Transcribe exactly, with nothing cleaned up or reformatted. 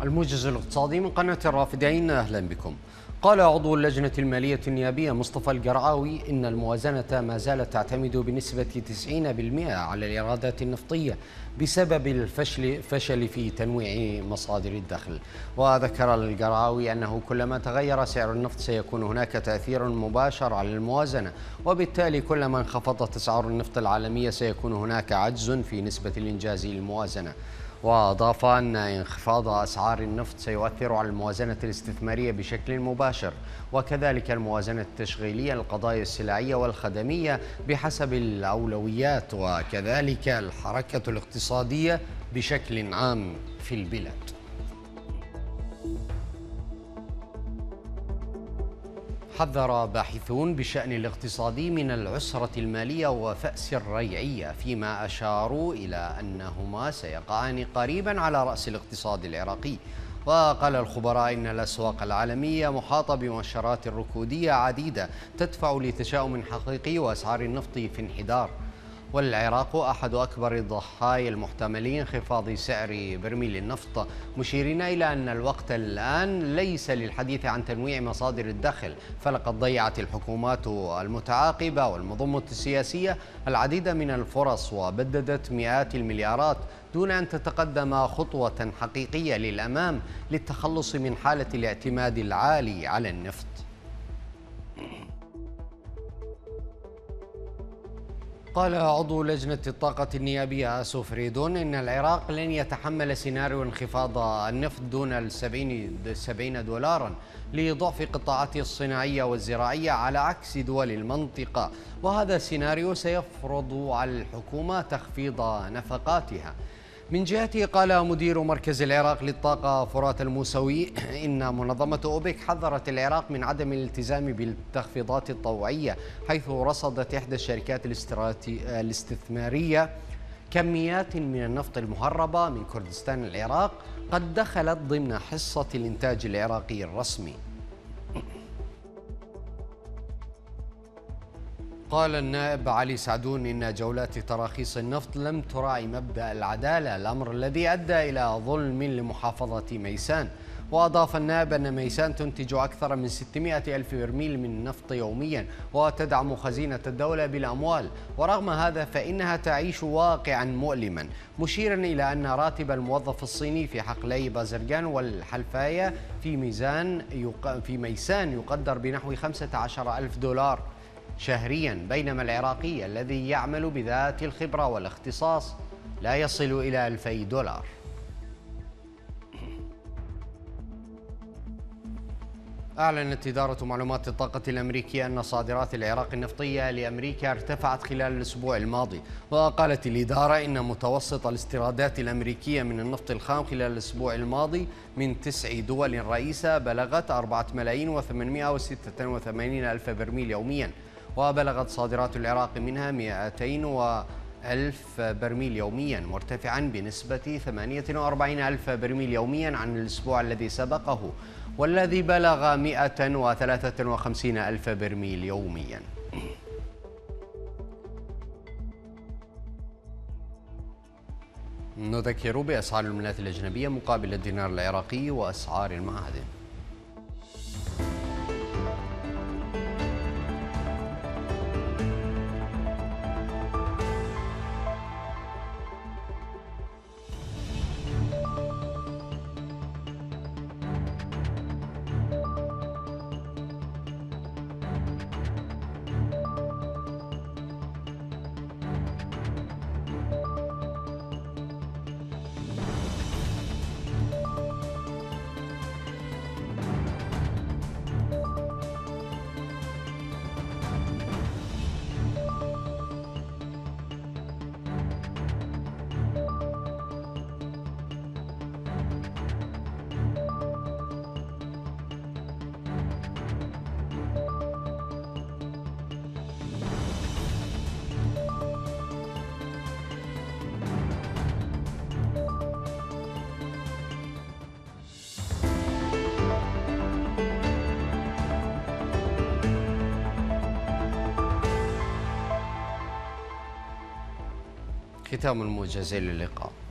الموجز الاقتصادي من قناة الرافدين، أهلا بكم. قال عضو اللجنة المالية النيابية مصطفى القرعاوي إن الموازنة ما زالت تعتمد بنسبة تسعين بالمئة على الإيرادات النفطية بسبب الفشل فشل في تنويع مصادر الدخل. وذكر القرعاوي أنه كلما تغير سعر النفط سيكون هناك تأثير مباشر على الموازنة، وبالتالي كلما انخفضت أسعار النفط العالمية سيكون هناك عجز في نسبة الإنجاز للموازنة. وأضاف أن انخفاض أسعار النفط سيؤثر على الموازنة الاستثمارية بشكل مباشر، وكذلك الموازنة التشغيلية للقضايا السلعية والخدمية بحسب الأولويات، وكذلك الحركة الاقتصادية بشكل عام في البلاد. حذر باحثون بالشأن الاقتصادي من العسرة المالية وفأس الريعية، فيما أشاروا إلى أنهما سيقعان قريبا على رأس الاقتصاد العراقي. وقال الخبراء إن الأسواق العالمية محاطة بمؤشرات ركودية عديدة تدفع لتشاؤم حقيقي وأسعار النفط في انحدار، والعراق أحد أكبر الضحايا المحتملين انخفاض سعر برميل النفط، مشيرين إلى أن الوقت الآن ليس للحديث عن تنويع مصادر الدخل، فلقد ضيعت الحكومات المتعاقبة والمنظومة السياسية العديد من الفرص وبددت مئات المليارات دون أن تتقدم خطوة حقيقية للأمام للتخلص من حالة الاعتماد العالي على النفط. قال عضو لجنة الطاقة النيابية آسو فريدون إن العراق لن يتحمل سيناريو انخفاض النفط دون السبعين دولارا لضعف قطاعاته الصناعية والزراعية على عكس دول المنطقة، وهذا السيناريو سيفرض على الحكومة تخفيض نفقاتها. من جهته قال مدير مركز العراق للطاقة فرات الموسوي إن منظمة أوبك حذرت العراق من عدم الالتزام بالتخفيضات الطوعية، حيث رصدت إحدى الشركات الاستثمارية كميات من النفط المهربة من كردستان العراق قد دخلت ضمن حصة الإنتاج العراقي الرسمي. قال النائب علي سعدون إن جولات تراخيص النفط لم تراعي مبدأ العدالة، الأمر الذي أدى إلى ظلم لمحافظة ميسان. وأضاف النائب أن ميسان تنتج أكثر من ستمائة ألف برميل من النفط يوميا وتدعم خزينة الدولة بالأموال، ورغم هذا فإنها تعيش واقعا مؤلما، مشيرا إلى أن راتب الموظف الصيني في حقلي بازرقان والحلفاية في ميزان في ميسان يقدر بنحو خمسة عشر ألف دولار شهريا، بينما العراقي الذي يعمل بذات الخبرة والاختصاص لا يصل إلى ألفي دولار. أعلنت إدارة معلومات الطاقة الأمريكية أن صادرات العراق النفطية لأمريكا ارتفعت خلال الأسبوع الماضي، وقالت الإدارة إن متوسط الاستيرادات الأمريكية من النفط الخام خلال الأسبوع الماضي من تسع دول رئيسة بلغت أربعة ملايين وثمانمائة وستة وثمانين ألف برميل يوميا، وبلغت صادرات العراق منها مئتين ألف برميل يوميا، مرتفعا بنسبة ثمانية وأربعين ألف برميل يوميا عن الأسبوع الذي سبقه والذي بلغ مئة وثلاثة وخمسين ألف برميل يوميا. نذكر بأسعار العملات الأجنبية مقابل الدينار العراقي وأسعار المعادن. ختام الموجز، إلى اللقاء.